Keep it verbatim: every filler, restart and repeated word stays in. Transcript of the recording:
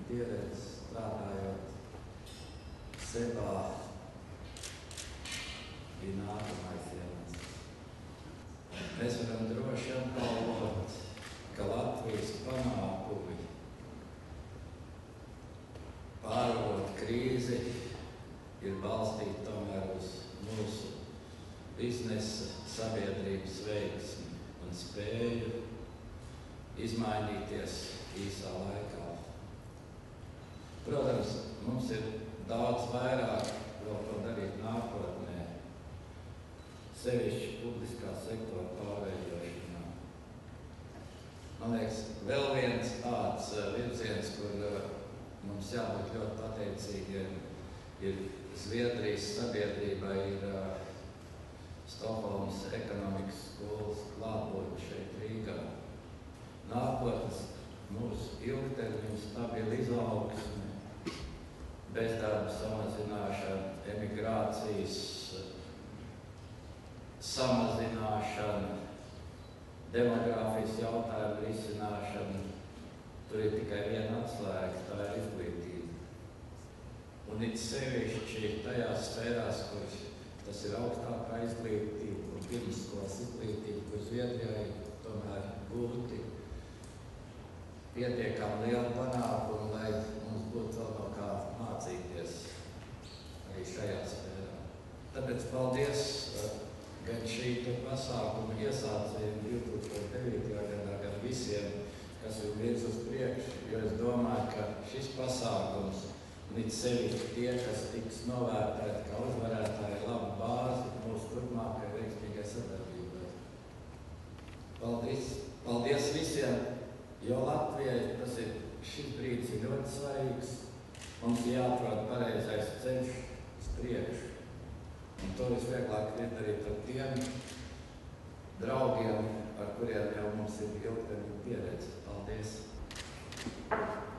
pieredze strādājot Sebā bija nākamais iemesls. Mēs varam droši apgalvot, ka Latvijas panākumi pārvarot krīzi ir balstīti tomēr uz mūsu biznesa, sabiedrības veiksmi un spēju izmainīties īsā laikā. Protams, mums ir daudz vairāk vēl ko darīt nākotnē, sevišķi publiskā sektora pārveidošanā. Man liekas, vēl viens tāds virziens, kur mums jābūt ļoti pateicīgiem, ir Zviedrijas sabiedrībai, ir Stokholmas ekonomikas skolas klātbūtne šeit Rīgā. Nākotnes mūsu ilgtermiņa stabila izaugsme, bezdarba samazināšana, emigrācijas samazināšana, demogrāfijas jautājumu risināšana. Tur ir tikai viena atslēga, tā ir izglītība. Un it sevišķi tajās sfērās, kur tas ir augstākā izglītība un pirmsskolas izglītība, kur Zviedrijai tomēr gūti pietiekami liela panākuma, lai mums būtu vēl no kā mācīties arī šajā sfērā. Tāpēc paldies gan šī pasākuma iesācējiem divi tūkstoši devītajā gadā, gan visiem, kas ir virz uz priekšu, jo es domāju, ka šis pasākums līdz sevišķi tie, kas tiks novērtēti kā uzvarētāji, laba bāzi mūsu turpmākajai veiksmīgai sadarbībai. Paldies, paldies visiem! Jo Latvijai tas ir, šis brīdis ir ļoti svarīgs. Mums jāatrod pareizais ceļš uz priekšu. Un to visvieglāk ir darīt ar tiem draugiem, ar kuriem jau mums ir ilgtermiņa pieredze. Paldies!